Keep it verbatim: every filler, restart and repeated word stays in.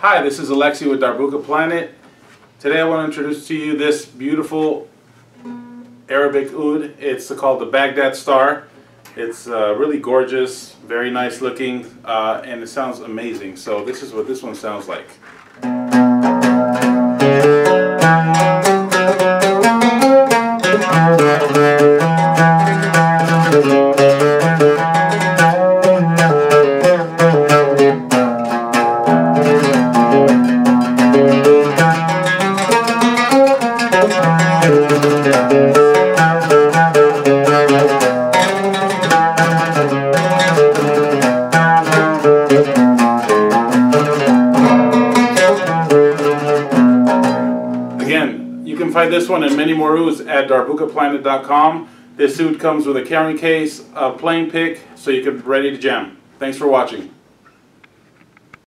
Hi, this is Alexi with Darbuka Planet. Today I want to introduce to you this beautiful Arabic oud. It's called the Baghdad Star. It's uh, really gorgeous, very nice looking, uh, and it sounds amazing. So this is what this one sounds like. Again, you can find this one and many more ouds at darbuka planet dot com. This oud comes with a carrying case, a playing pick, so you can be ready to jam. Thanks for watching.